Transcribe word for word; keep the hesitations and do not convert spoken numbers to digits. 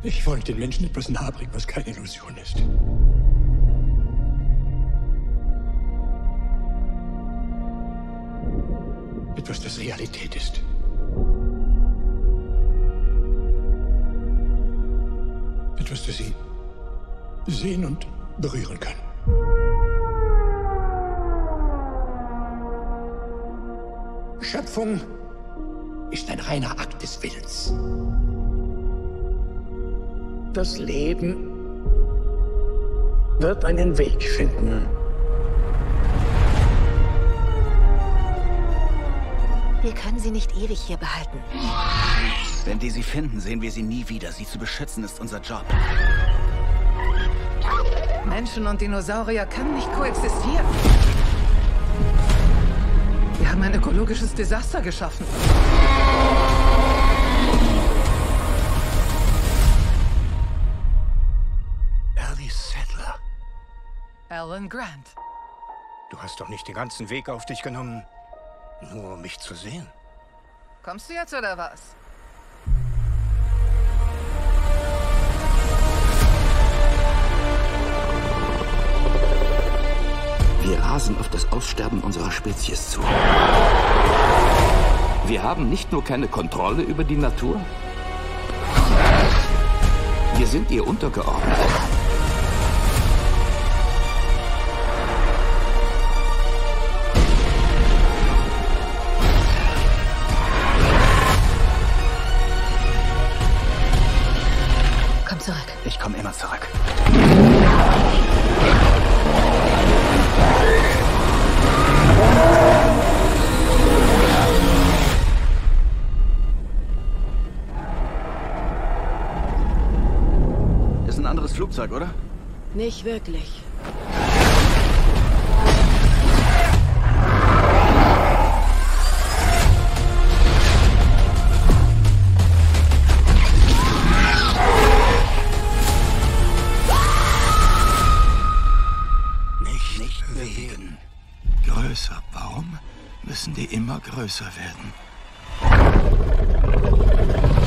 Ich wollte den Menschen etwas nahebringen, was keine Illusion ist. Etwas, das Realität ist. Etwas, das sie sehen und berühren können. Schöpfung ist ein reiner Akt des Willens. Das Leben wird einen Weg finden. Wir können sie nicht ewig hier behalten. Wenn wir sie finden, sehen wir sie nie wieder. Sie zu beschützen ist unser Job. Menschen und Dinosaurier können nicht koexistieren. Wir haben ein ökologisches Desaster geschaffen. Alice Settler. Alan Grant. Du hast doch nicht den ganzen Weg auf dich genommen, nur um mich zu sehen. Kommst du jetzt oder was? Wir rasen auf das Aussterben unserer Spezies zu. Wir haben nicht nur keine Kontrolle über die Natur, wir sind ihr untergeordnet. Komm zurück. Ich komme immer zurück. Ist ein anderes Flugzeug, oder? Nicht wirklich. Nicht, Nicht bewegen. Größer. Warum müssen die immer größer werden?